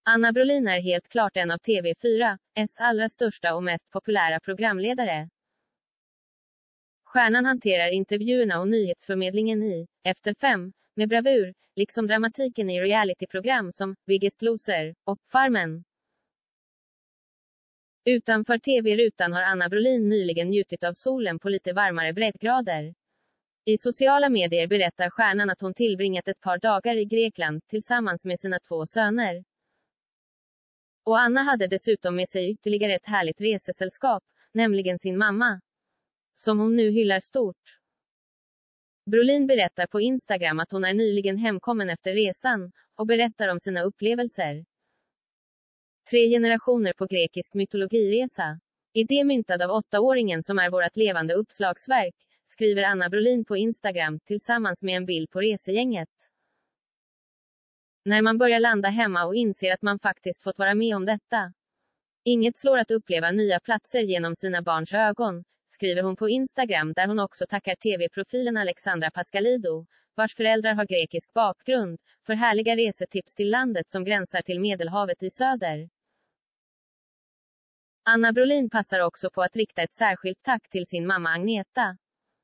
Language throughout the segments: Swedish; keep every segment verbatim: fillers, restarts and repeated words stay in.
Anna Brolin är helt klart en av T V fyras allra största och mest populära programledare. Stjärnan hanterar intervjuerna och nyhetsförmedlingen i Efter fem med bravur, liksom dramatiken i realityprogram som Biggest Loser och Farmen. Utanför T V-rutan har Anna Brolin nyligen njutit av solen på lite varmare breddgrader. I sociala medier berättar stjärnan att hon tillbringat ett par dagar i Grekland tillsammans med sina två söner. Och Anna hade dessutom med sig ytterligare ett härligt resesällskap, nämligen sin mamma, som hon nu hyllar stort. Brolin berättar på Instagram att hon är nyligen hemkommen efter resan, och berättar om sina upplevelser. Tre generationer på grekisk mytologiresa. Idé myntad av åttaåringen som är vårt levande uppslagsverk, skriver Anna Brolin på Instagram, tillsammans med en bild på resegänget. När man börjar landa hemma och inser att man faktiskt fått vara med om detta. Inget slår att uppleva nya platser genom sina barns ögon, skriver hon på Instagram, där hon också tackar T V-profilen Alexandra Pascalidou, vars föräldrar har grekisk bakgrund, för härliga resetips till landet som gränsar till Medelhavet i söder. Anna Brolin passar också på att rikta ett särskilt tack till sin mamma Agneta.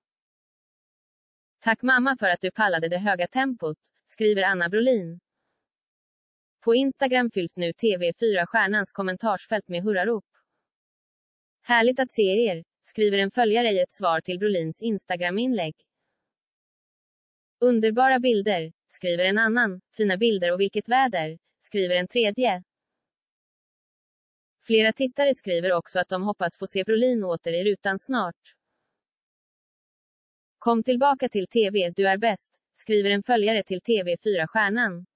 Tack mamma för att du pallade det höga tempot, skriver Anna Brolin. På Instagram fylls nu T V fyra-stjärnans kommentarsfält med hurrarop. Härligt att se er, skriver en följare i ett svar till Brolins Instagram-inlägg. Underbara bilder, skriver en annan. Fina bilder och vilket väder, skriver en tredje. Flera tittare skriver också att de hoppas få se Brolin åter i rutan snart. Kom tillbaka till T V, du är bäst, skriver en följare till T V fyra-stjärnan.